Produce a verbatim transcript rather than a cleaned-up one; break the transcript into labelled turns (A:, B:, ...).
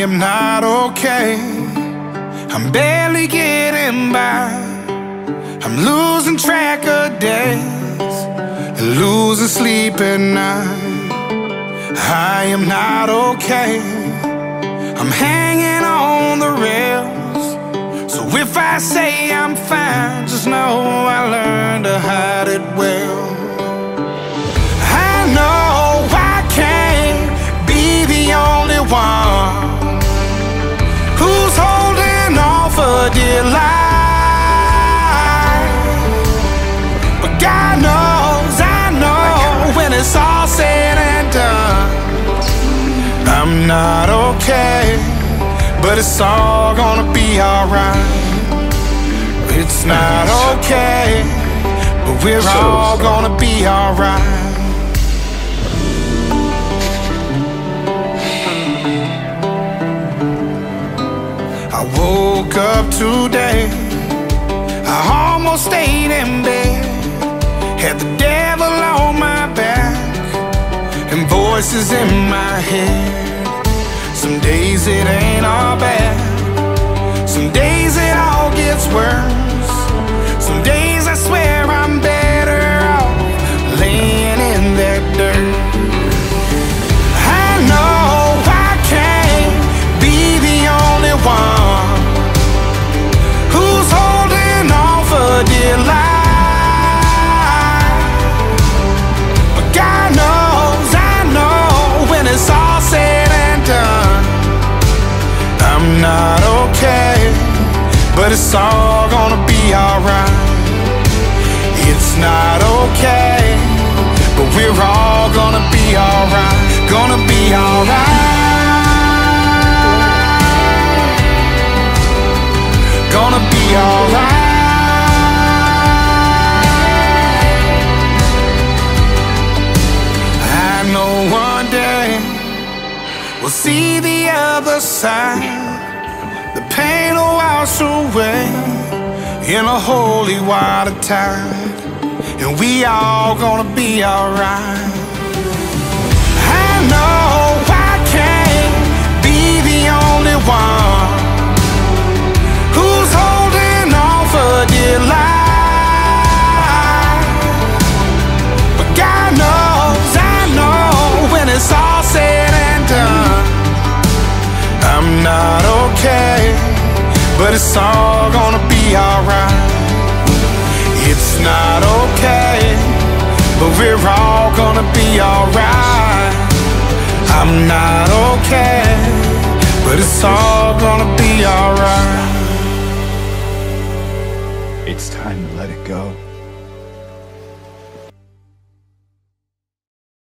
A: am not okay. I'm barely getting by. I'm losing track of days and losing sleep at night. I am not okay. I'm hanging on the rails. So if I say I'm fine, just know I learned to hide it well. I know I can't be the only one who's holding on for dear life. But God knows, I know, when it's all said and done, I'm not okay, but it's all gonna be alright. It's not okay, but we're all gonna be alright. I woke up today, I almost stayed in bed. Had the devil on my back and voices in my head. Some days it ain't all bad, some days it all gets worse. Some days I swear I'm better off laying in that dirt. I know I can't be the only one who's holding on for dear life. But God knows, I know, when it's all said and done, I'm not okay, but it's all gonna be alright. It's not okay, but we're all gonna be alright. Gonna be alright. Gonna be alright. I know one day we'll see the other side. The pain will wash away in a holy water tide, and we all gonna be alright. I know I can't be the only one who's holding on for dear life. But God knows, I know, when it's all said and done, I'm not okay, but it's all gonna be alright. It's not okay, but we're all gonna be alright. I'm not okay, but it's all gonna be alright.
B: It's time to let it go.